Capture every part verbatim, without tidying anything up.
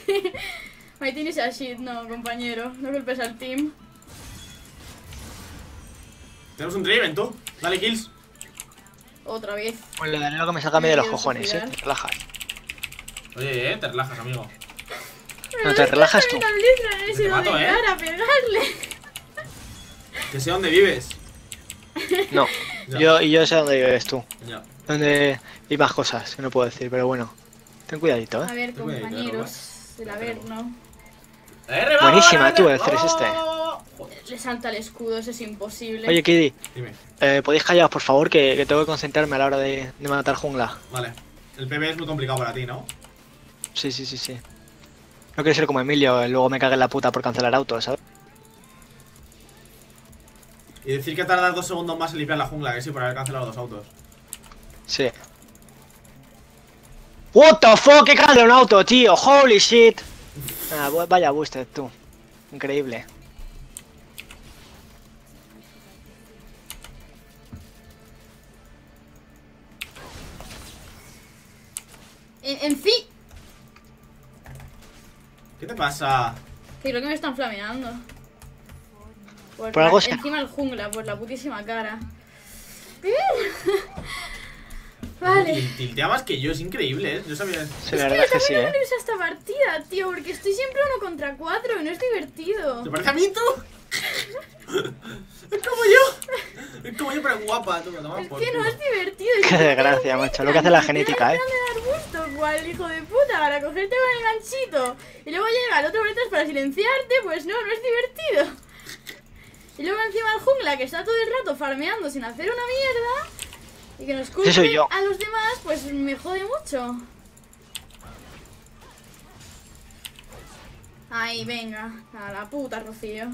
Ahí tienes a shit, no, compañero. No culpes al team. Tenemos un Draven, tú. Dale kills. Otra vez. Pues le daré lo que me salga a mí de los cojones, eh. Te relajas. Oye, eh, te relajas, amigo. No te relajas tú. He te sido mato, de ¿eh? cara a pegarle. Que sé dónde vives. No. Ya. Yo, y yo sé dónde vives tú. Ya. Donde hay más cosas que no puedo decir, pero bueno. Ten cuidadito, A eh. ver, Ten cuidadito, compañeros. El Averno. Eh, Buenísima, tú, el tres este. Le salta el escudo, eso es imposible. Oye, Kiddy, Dime. eh, ¿podéis callaros, por favor? Que, que tengo que concentrarme a la hora de, de matar jungla. Vale. El P B es muy complicado para ti, ¿no? Sí, sí, sí, sí. No quiero ser como Emilio, eh, luego me cague en la puta por cancelar autos, ¿sabes? Y decir que tardas dos segundos más en limpiar la jungla, que sí, por haber cancelado dos autos. Sí. What the fuck, que cae un auto, tío. Holy shit. Ah, vaya boosted, tú. Increíble. En, en fin. ¿Qué te pasa? Que creo que me están flameando. Por, Por la- algo sea. encima el jungla, por la putísima cara. Vale. Til- Tiltea más que yo, es increíble, ¿eh? Yo sabía. Sí, la verdad es que sí, No eh. me gusta esta partida, tío, porque estoy siempre uno contra cuatro y no es divertido. ¿Te parece a mí, tú? Es como yo. Es como yo, pero guapa, tú. Toma, Es por que no culo. es divertido. Qué desgracia, macho. Lo que hace la genética, eh. Me dar gusto, cual hijo de puta, para cogerte con el ganchito. Y luego llega el otro por detrás para silenciarte, pues no, no es divertido. Y luego encima el jungla, que está todo el rato farmeando sin hacer una mierda. Y que nos culpe Ese soy yo. a los demás, pues me jode mucho. Ay, venga, a la puta, Rocío.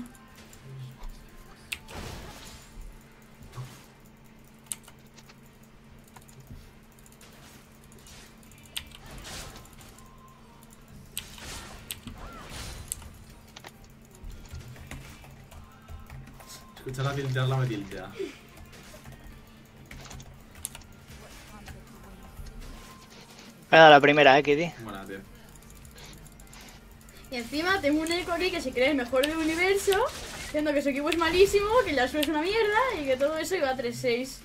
Escuchar a tiltearla me tiltea. Voy a dar la primera, eh, Kiddy. Buena, tío. Y encima tengo un eco aquí que se cree el mejor del universo, diciendo que su equipo es malísimo, que la suya es una mierda y que todo eso iba a tres seis.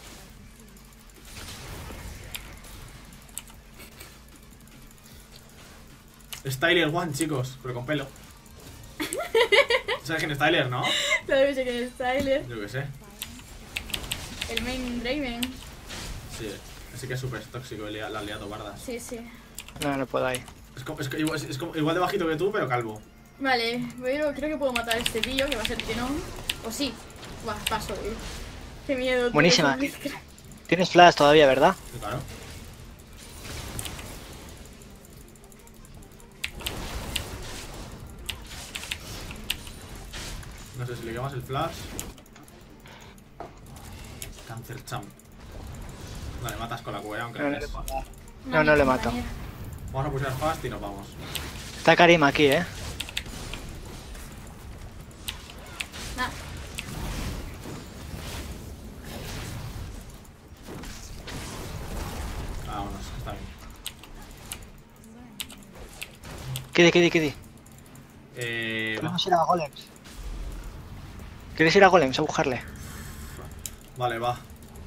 Styler One, chicos, pero con pelo. ¿Sabes quién es Styler, no? Claro que sé que es Tyler, Yo que sé. el main Draven. Sí, ese que es súper tóxico y le- la has liado pardas. Sí, sí. No, no puedo ahí. Es, como- es, que igual, es, es como- igual de bajito que tú, pero calvo. Vale, pero creo que puedo matar a este tío, que va a ser que no. O sí. Buah, paso, eh. Qué miedo. tío, Buenísima. esa mezcla. Tienes flash todavía, ¿verdad? Sí, claro. No sé si le quemas el flash. Cancer champ. Vale, matas con la cueva, aunque No, no no eres. le puedo dar. Una No, no mi le mato. compañera. Vamos a pushar fast y nos vamos. Está Karim aquí, eh. Nah. Vámonos, está bien. Kiddy, Kiddy, Kiddy. Eh. va. Podemos ir a Golems. ¿Quieres ir a Golems a buscarle? Vale, va.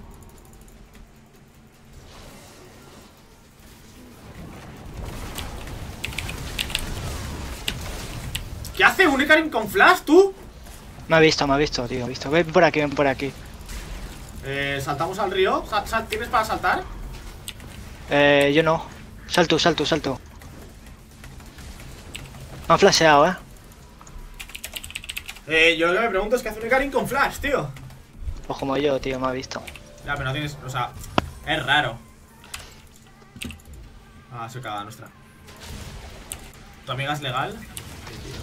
¿Qué hace un Ikarim con flash, tú? Me ha visto, me ha visto, tío. Me ha visto. Ven por aquí, ven por aquí. Eh, saltamos al río. Sal- sal- ¿Tienes para saltar? Eh, yo no. Salto, salto, salto. Me han flasheado, eh. Eh, yo lo que me pregunto es qué hace un Ikarim con flash, tío. Pues como yo, tío, me ha visto. Ya, pero no tienes. O sea, es raro. Ah, soy cagada nuestra. ¿Tu amiga es legal? Sí, tío.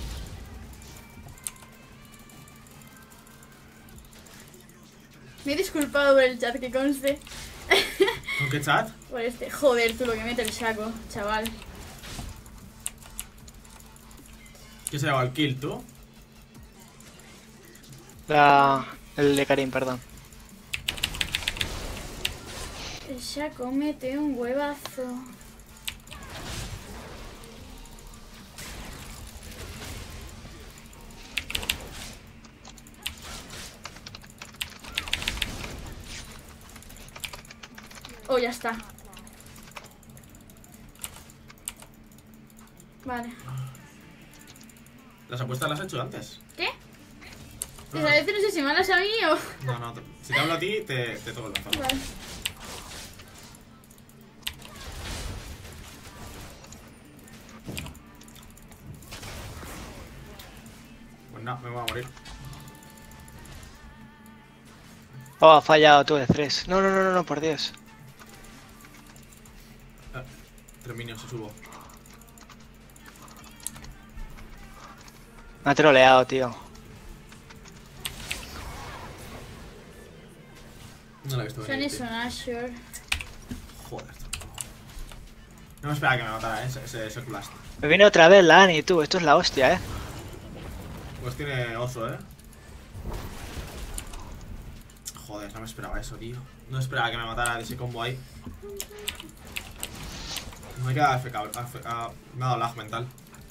Me he disculpado por el chat, que conste. ¿Con qué chat? Por este. Joder, tú lo que mete el saco, chaval. ¿Qué se llama el kill, tú? La... El de Karim, perdón. El saco mete un huevazo. Oh, ya está. Vale. Las apuestas las he hecho antes. ¿Qué? No, Pues a veces no sé si me hablas a mí o... no, no, te- si te hablo a ti, te, te toco el lanzado. Vale. Pues no, me voy a morir. Oh, ha fallado tú de tres. No, no, no, no, no, por Dios. Eh, tres minions se subo. Me ha troleado, tío. No lo he visto Son venir, eso, tío. Nashor. Joder. No me esperaba que me matara, ¿eh? ese, ese, ese Blast. Me viene otra vez la Annie, tú. Esto es la hostia, eh. Pues tiene oso, ¿eh? Joder, no me esperaba eso, tío. No esperaba que me matara de ese combo ahí. Me he quedado A F K, A F K, me ha dado lag mental.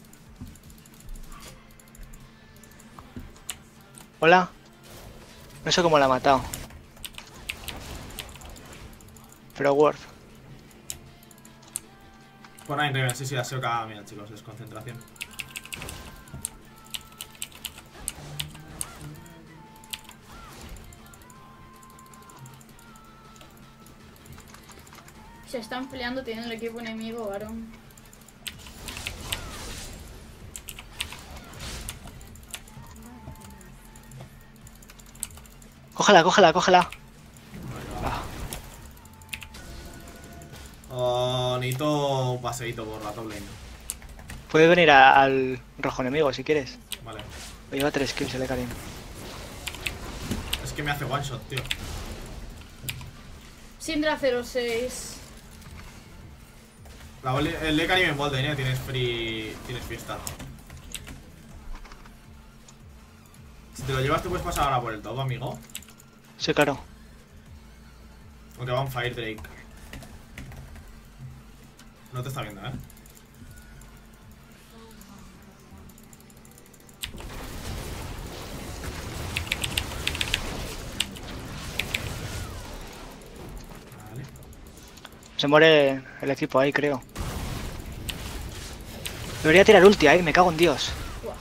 Hola. No sé cómo la ha matado. Pero Worth. Por ahí, Raven, sí, sí, ha sido cagada mía, chicos, desconcentración. Se están peleando teniendo el equipo enemigo, varón. Cógela, cógela, cógela. Oh, necesito un paseíto por la top lane. Puedes venir a- al rojo enemigo si quieres. Vale. Me lleva tres kills el Ekarim. Es que me hace one shot, tío. Syndra cero seis. La Oli- el de Karim en Bolden, ¿eh? Tienes free. Tienes fiesta. Si te lo llevas, te puedes pasar ahora por el top, amigo. Sí, claro. Aunque va un Fire Drake. No te está viendo, ¿eh? Vale. Se muere el equipo ahí, creo. Debería tirar ulti ahí, me cago en Dios. Buah.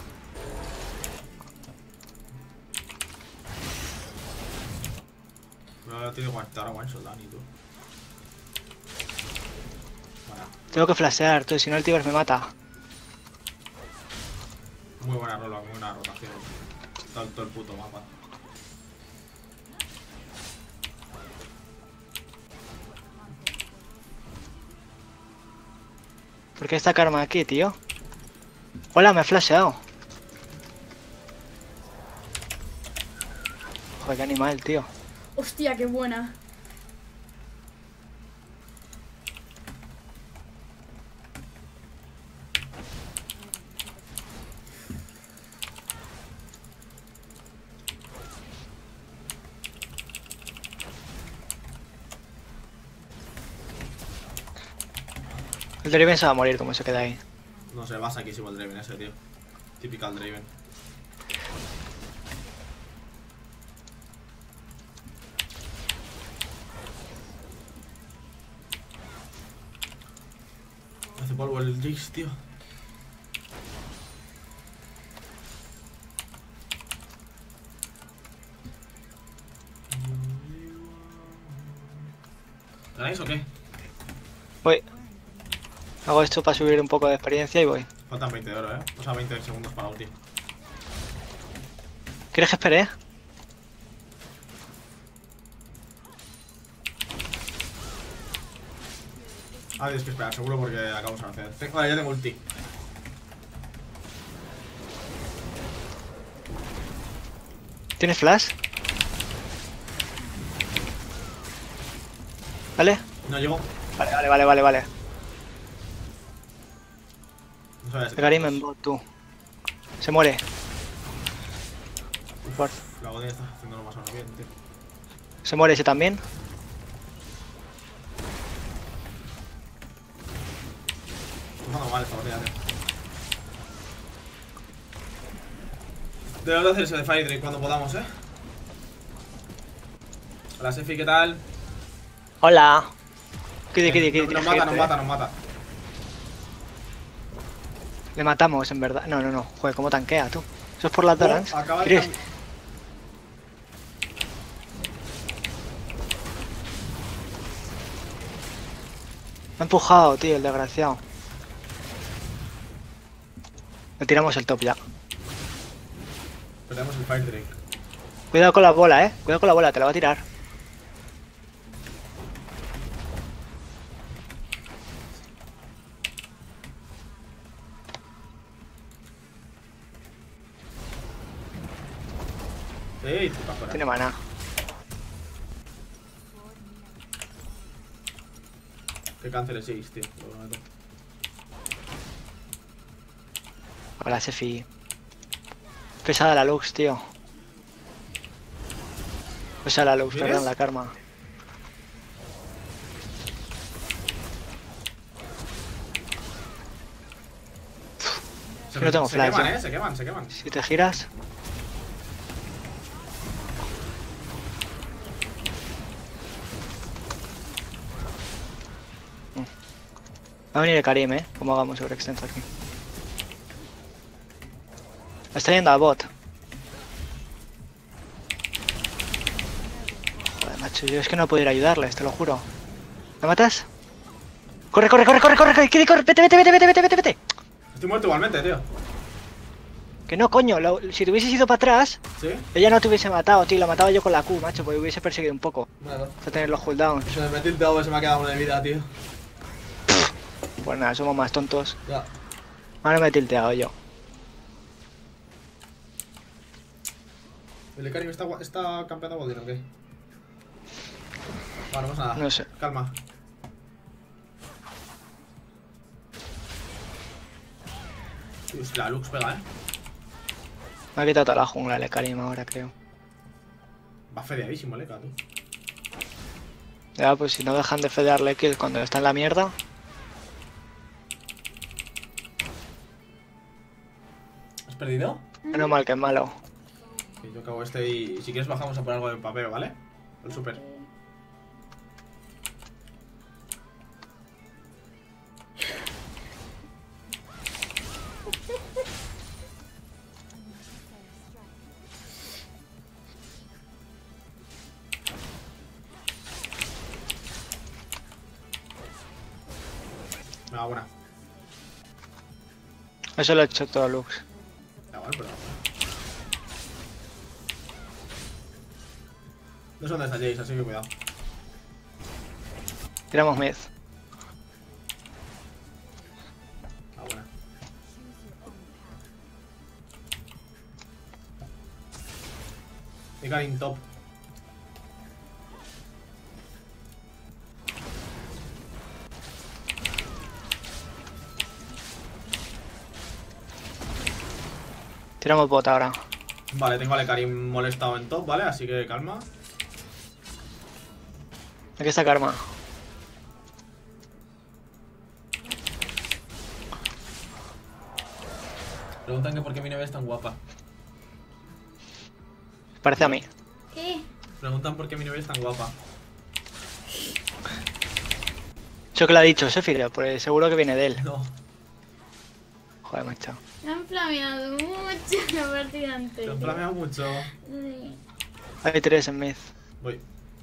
No tiene que aguantar a one shot, Dani, tú. Vale. Tengo que flashear, tú, si no el Tiber me mata. Muy buena rola, muy buena rotación. Todo, todo el puto mapa. ¿Por qué está Karma aquí, tío? Hola, me he flasheado. Joder, qué animal, tío. Hostia, qué buena. El Draven se va a morir como se queda ahí. No sé, va saquísimo el Draven ese, tío. Typical Draven. Hace polvo el Jinx, tío. ¿Ganáis o qué? Voy. Hago esto para subir un poco de experiencia y voy. Faltan veinte de oro, eh. O sea, veinte segundos para ulti. ¿Quieres que espere? Ah, tienes que esperar, seguro, porque acabamos de hacer. Tengo- Vale, ya tengo ulti. ¿Tienes flash? ¿Vale? No llego. Vale, vale, vale, vale, vale. No sabes. Ekarim en bot, tú. Se muere. Por- La Godin está haciéndolo más o menos bien, tío. Se muere ese también. Está jugando mal esta batalla, tío. Debemos de hacer ese de Fire Drake cuando podamos, eh. Hola, Sefi, ¿qué tal? Hola. Kiri, Kiri, Kiri. Nos tienes mata, que nos irte, mata, eh. nos mata. Le matamos, en verdad. No, no, no. Joder, cómo tanquea, tú. Eso es por las Dorans. Oh, acaba de Chris, cambiar. me ha empujado, tío, el desgraciado. Le tiramos el top ya. Perdemos el Fire Drake. Cuidado con la bola, eh. Cuidado con la bola, te la va a tirar. Ey, puta fuera. Tiene mana. Que cancele seis, tío. Lo prometo. Hola, Sefi. Pesada la Lux, tío. Pesada la Lux, ¿Vienes? perdón, la karma. Se, no tengo se flash, queman, ya. eh. Se queman, se queman. Si te giras. Va a venir el Karim, eh. Como hagamos sobre extenso aquí. Está yendo a bot. Joder, macho, yo es que no puedo ir a ayudarles, te lo juro. ¿Me matas? ¡Corre, corre, corre, corre, corre! ¡Corre, corre! ¡Vete, vete, vete, vete, vete, vete, vete! Estoy muerto igualmente, tío. Que no, coño, lo- si te hubieses ido para atrás, ¿Sí? ella no te hubiese matado, tío. La mataba yo con la Q, macho, porque hubiese perseguido un poco. Bueno. Para tener los cooldowns. Se me metió el tabo y se me ha quedado uno de vida, tío. Pues nada, somos más tontos. Ya. Ahora me he tilteado yo. ¿El Karim está, gua- está campeando Godin o qué? Bueno, pues nada. No sé. Calma. Uy, la Lux pega, eh. Me ha quitado toda la jungla el Karim ahora, creo. Va fedeadísimo el Eka, tú. Ya, pues si no dejan de fedearle kills cuando está en la mierda. ¿Has perdido? Menos mal que es malo. Sí, yo acabo este y si quieres bajamos a por algo de papel, ¿vale? El super. Venga, buena. Eso lo he hecho todo Lux. Da igual, pero... No sé dónde está Jace, así que cuidado. Tiramos mid. Ah, buena. Y Karim top. Tiramos bot ahora. Vale, tengo al Karim molestado en top, ¿vale? Así que calma. Aquí está Karma. Preguntan que por qué mi novia es tan guapa. Parece a mí. ¿Qué? Preguntan por qué mi novia es tan guapa. Eso que lo ha dicho Sephiroth, pues seguro que viene de él. No, Joder, macho. Me han flameado mucho la partida te anterior. han flameado mucho. Sí. Hay tres en mid. Voy.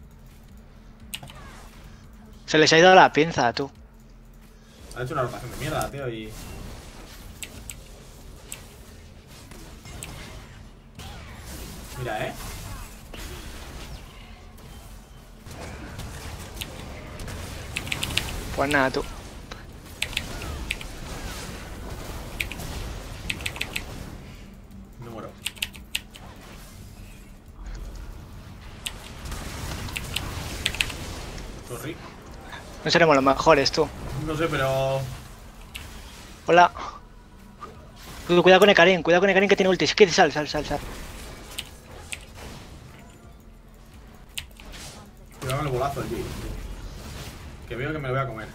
Se les ha ido la pinza, tú. Ha hecho una rotación de mierda, tío, y... Mira, eh. Pues nada, tú. Me muero. Sorry. No seremos los mejores, tú. No sé, pero... Hola. Tú, cuidado con el Karim, cuidado con el Karim que tiene ulti. Si quieres, sal, sal, sal, sal. Cuidado con el bolazo, el Jace, tío. Que veo que me lo voy a comer.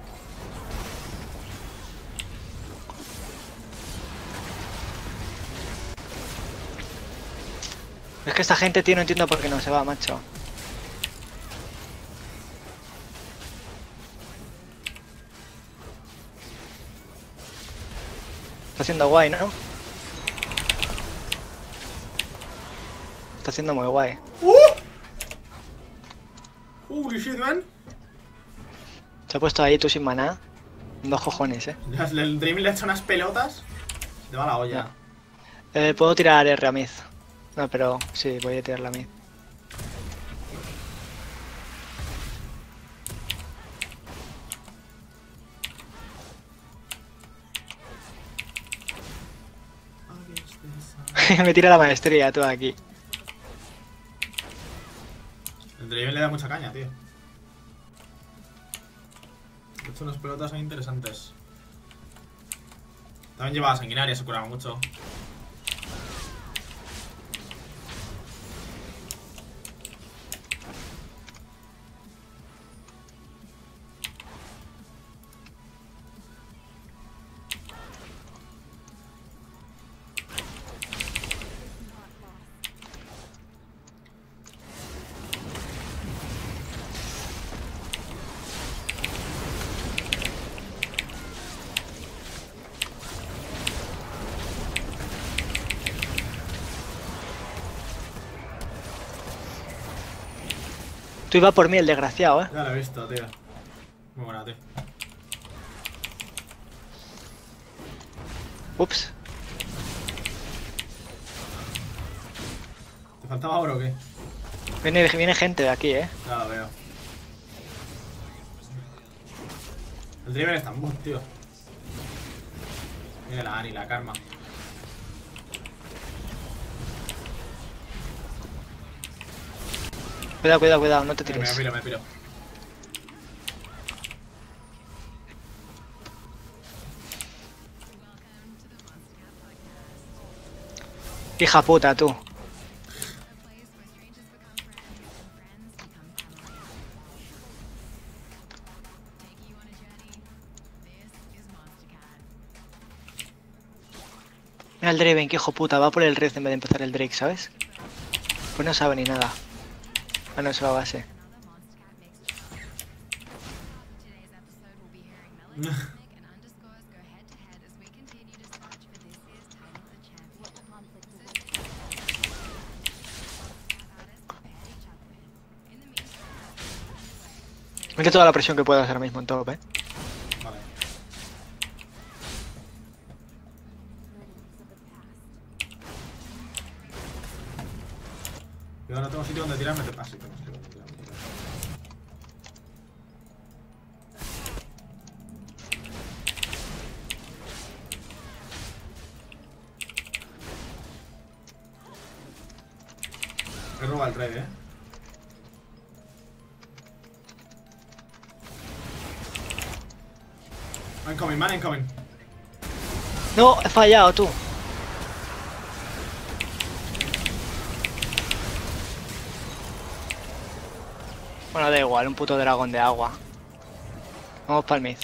Es que esta gente, tío, no entiendo por qué no se va, macho. Está haciendo guay, ¿no? Está haciendo muy guay. ¡Uh! Holy shit, man. Se ha puesto ahí tú sin maná. Dos cojones, eh. Ya, el Dream le ha hecho unas pelotas. Se te va la olla. eh Puedo tirar R a mid. No, pero sí, voy a tirar la mid. Me tira la maestría tú aquí. El Draven le da mucha caña, tío. Ha hecho unas pelotas ahí interesantes. También llevaba sanguinaria, se curaba mucho. Tú iba por mí el desgraciado, eh. Ya lo he visto, tío. Muy buena, tío. Ups. ¿Te faltaba oro o qué? Viene, viene gente de aquí, eh. Ya lo veo. El Draven está en bot, tío. Mira la Ani, la Karma. Cuidado, cuidado, cuidado, no te Me, me tires. piro, me piro. Hija puta, tú. Mira el Draven, que hijo puta, va por el red en vez de empezar el Drake, ¿sabes? Pues no sabe ni nada. Ah, no, se va a base. Mete toda la presión que puedas ahora mismo en top, eh. Vale. Yo no tengo sitio donde tirarme. Ah, sí, tengo sitio donde tirarme. He robado el trade, eh. Incoming, man, incoming. No, he fallado, tú. Bueno, da igual, un puto dragón de agua. Vamos para el mid.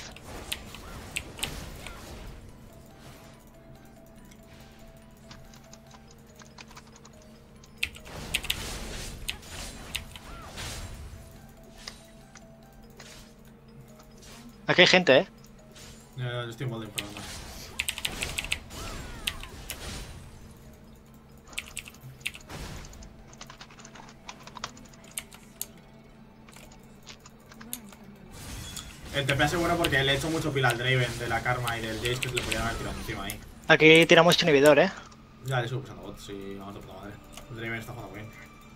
Aquí hay gente, eh. Yo, yo estoy en Bolding, por lo demás. El T P es bueno porque le he hecho mucho pila al Draven de la Karma y del Jace que se le podían haber tirado encima ahí. Aquí tiramos inhibidor, eh. Ya le sigo usando bots y vamos a puta madre. El Draven está jugando bien.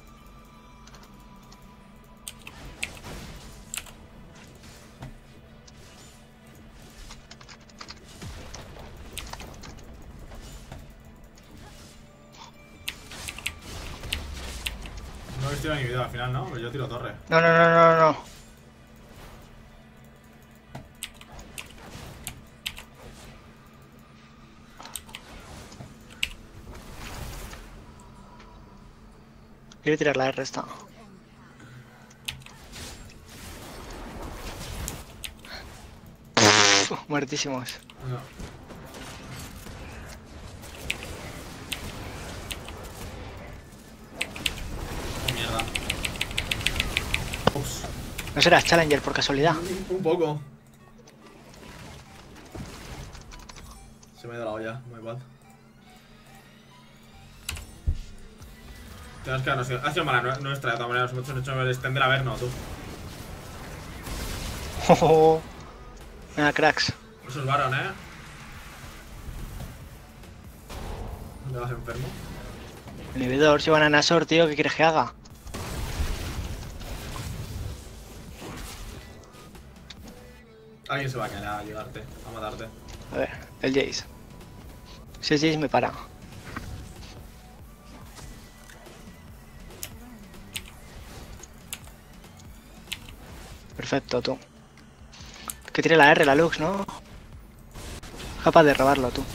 No habéis tirado ni video al final, ¿no? Pues yo tiro torre. No, no, no, no, no. Quiero tirar la R esta. Uf, muertísimos. No. Oh, mierda. Ups. ¿No serás Challenger por casualidad? Un poco. Se me ha ido la olla, my bad. Tenemos que darnos. Ha sido mala nuestra, de todas maneras. Nos hemos hecho el extender a ver, no, tú. Oh, venga, cracks. Eso es Baron, eh. ¿Dónde vas enfermo? Inhibidor, si van a Nasor, tío, ¿qué quieres que haga? Alguien se va a caer a ayudarte, a matarte. A ver, el Jace. Si es Jace me para. Perfecto, tú. Que tiene la R, la Lux, ¿no? Capaz de robarlo, tú.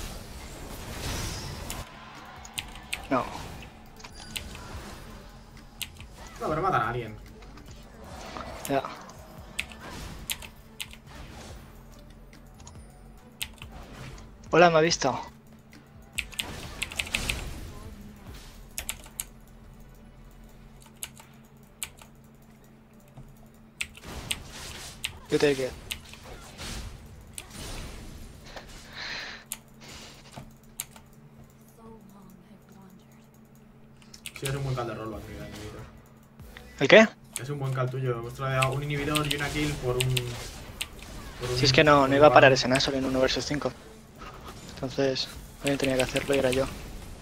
No. No, pero matan a alguien. Ya. Hola, me ha visto. Yo te quedo. Sí, es un buen cal de rol, aquí, el inhibidor. ¿El qué? Es un buen cal tuyo. Hemos traído un inhibidor y una kill por un. Por un Si es que no, no iba a parar ese Nasor en uno versus cinco. Entonces, alguien tenía que hacerlo y era yo.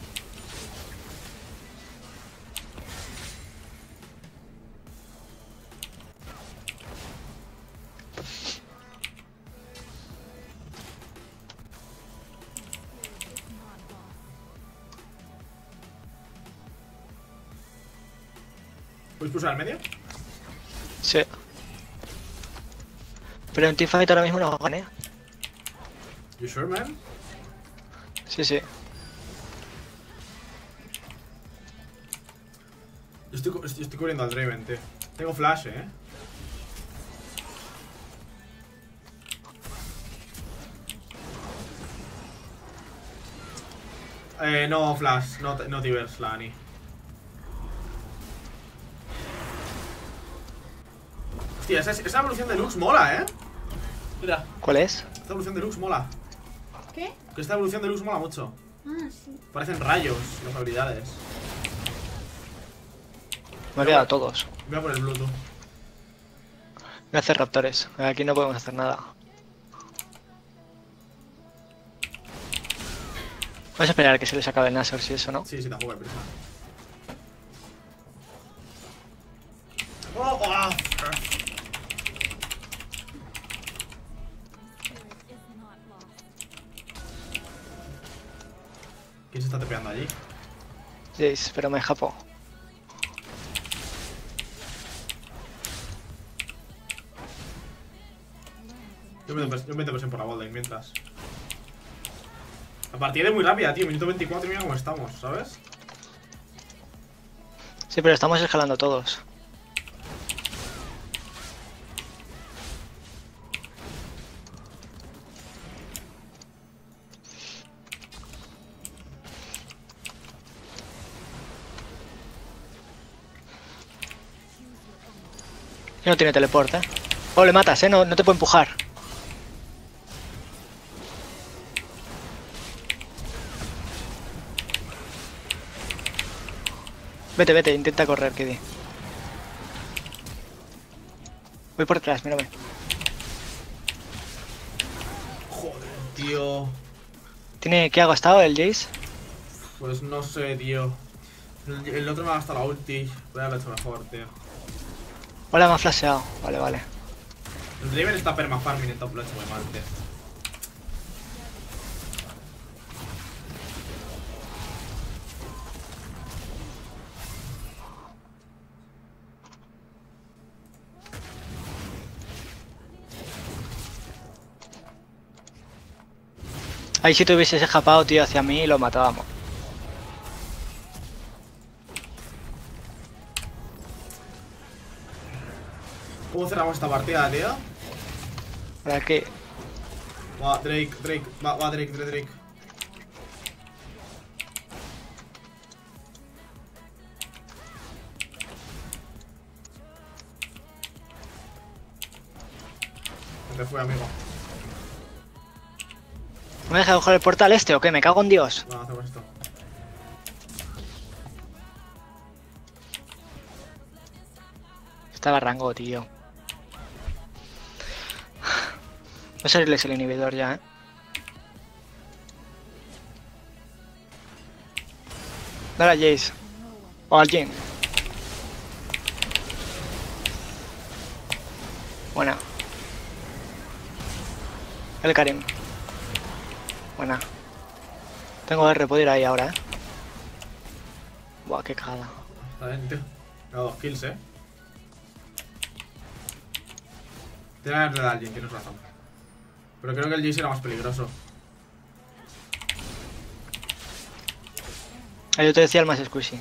¿Puedes pulsar al medio? Sí. Pero en teamfight ahora mismo no gané. You sure, man? Sí, sí. Yo estoy, cu- estoy, estoy cubriendo al Draven, tío. Tengo flash, eh. Eh, no flash, no, no Tivers, la Ani. Hostia, esa, esa evolución de Lux mola, eh. Mira, ¿Cuál es? esta evolución de Lux mola. ¿Qué? Que esta evolución de Lux mola mucho. Ah, sí. Parecen rayos las habilidades. Me he quedado todos. Voy a por el Bluetooth. Voy a hacer raptores. Aquí no podemos hacer nada. Vamos a esperar a que se les acabe el Nasor, si eso no. Sí, sí, tampoco hay prisa. Oh, oh. ¿Quién se está tepeando allí? Jace, pero me escapo. Yo me meto, yo me meto presión por la Bolden mientras. La partida es muy rápida, tío. Minuto veinticuatro y mira cómo estamos, ¿sabes? Sí, pero estamos escalando todos. Y no tiene teleporte, ¿eh? Oh, le matas, ¿eh? No, no te puedo empujar. Vete, vete, intenta correr, Kiddy. Voy por detrás, mírame. Joder, tío. ¿Tiene qué ha gastado el Jace? Pues no sé, tío. El, el otro me ha gastado la ulti. Voy a haberlo hecho mejor, tío. Hola, me ha flasheado. Vale, vale. El Draven está perma farming en top, lo ha hecho muy mal, tío. Ahí si te hubieses escapado, tío, hacia mí, lo matábamos. ¿Cómo cerramos esta partida, tío? ¿Para qué? Va, Drake, Drake, va, va, Drake, Drake, Drake. Se te fue, amigo. ¿No me deja coger el portal este o qué? Me cago en Dios. No, hacemos esto. Estaba rango, tío. Va a salirles el inhibidor ya, eh. Dale a Jace. O al Jhin. Buena. El Karim. Buena. Tengo R, puedo ir ahí ahora, eh. Buah, qué cagada. Está bien, tío. Me ha dado dos kills, eh. Tiene que haberle dado al Jhin, tienes razón. Pero creo que el Jace era más peligroso. Ah, yo te decía el más squishy.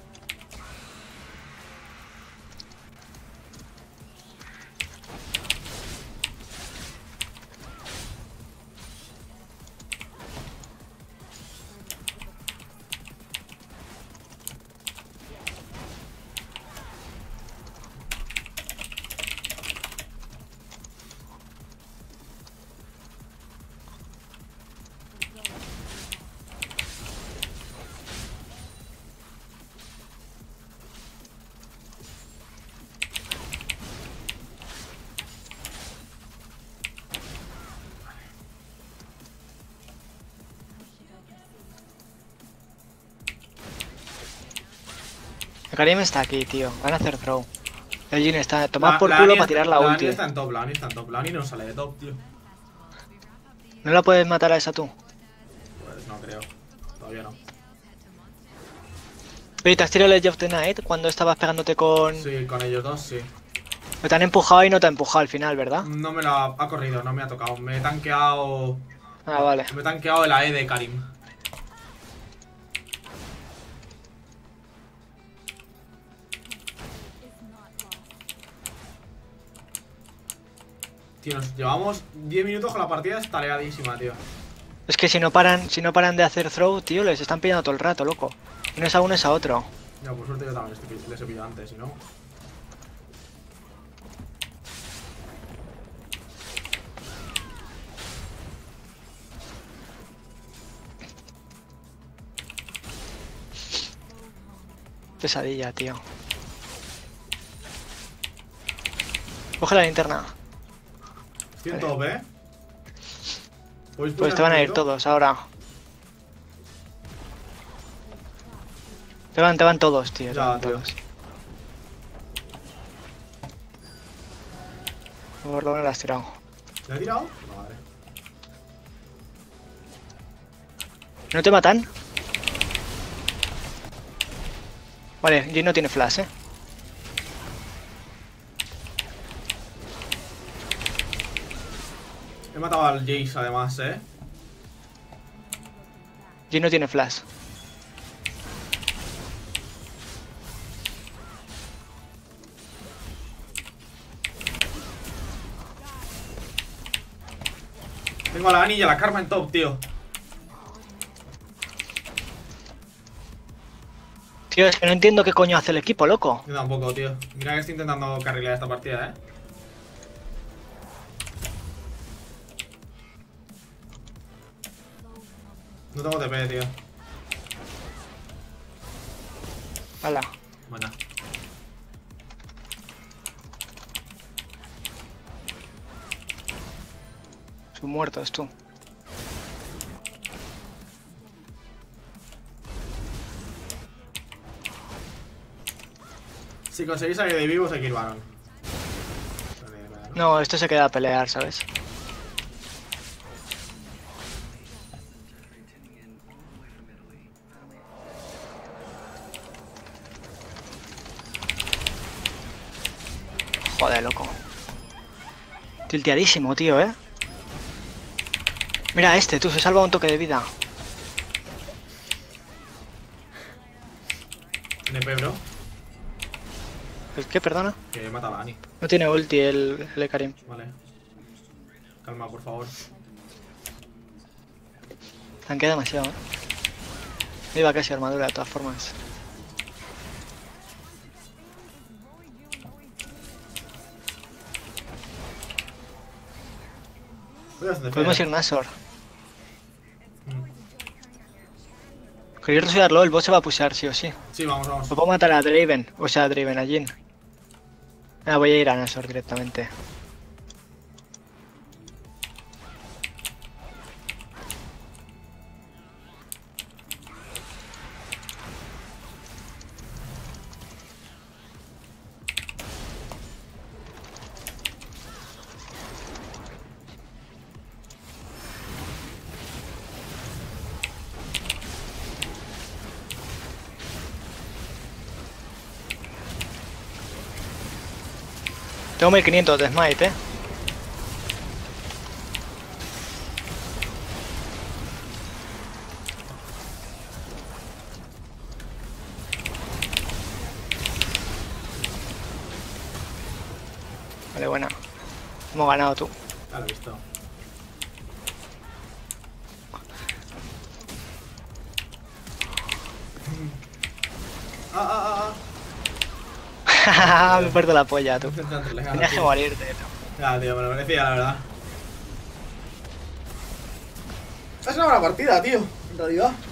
El Karim está aquí, tío. Van a hacer throw. El Jhin está. Tomad por culo para tirar la ulti. ulti. La está en top, la Ani está en top. La Ani no sale de top, tío. ¿No la puedes matar a esa tú? Pues no creo. Todavía no. Oye, ¿te has tirado el Edge of the Night cuando estabas pegándote con...? Sí, con ellos dos, sí. Te han empujado y no te ha empujado al final, ¿verdad? No me lo ha, ha corrido, no me ha tocado. Me he tanqueado. Ah, vale. Me he tanqueado el A E de Karim. Tío, nos llevamos diez minutos con la partida estareadísima, tío. Es que si no paran, si no paran de hacer throw, tío, les están pillando todo el rato, loco. No es a uno, es a otro. Ya, por suerte yo también les, les he pillado antes, si no. Pesadilla, tío. Coge la linterna. Estoy en Vale. top, eh. ¿Podéis Pues pulsar te van a un ir poquito? todos ahora. Te van, te van todos, tío. Te Ya, van tío. todos. Por lo menos la has tirado. ¿Le he tirado? Vale. ¿No te matan? Vale, Jhin no tiene flash, eh. He matado al Jace además, eh. Jhin no tiene flash. Tengo a la Ani y a la Karma en top, tío. Tío, es que no entiendo qué coño hace el equipo, loco. Yo tampoco, tío. Mira que estoy intentando carrilear esta partida, eh. No tengo T P, tío. Hala. Buena. Son muertos, tú. Si conseguís salir de vivos, hay que ir Baron. No, esto se queda a pelear, ¿sabes? Joder, loco. Tilteadísimo, tío, ¿eh? Mira este, tú, se salva un toque de vida. N P, bro. ¿El qué, perdona? Que mata a la Ani. No tiene ulti el, el Karim. Vale. Calma, por favor. Tanquea demasiado, ¿eh? Me iba casi armadura, de todas formas. Voy a hacer Podemos defensa. ir Nashor. Quería rushearlo, el boss se va a pushear, sí o sí. Sí, vamos, vamos. O puedo matar a Draven, o sea, a Draven, a Jhin. Ah, voy a ir a Nashor directamente. Tengo mil quinientos de smite, eh. Vale, buena. Hemos ganado tú. Ya lo he visto. Ah, ah, ah, Me parto la polla, tú. ah. Tenías que morirte, tú. Ya, tío, me lo merecía, la verdad. Es una buena partida, tío, en realidad.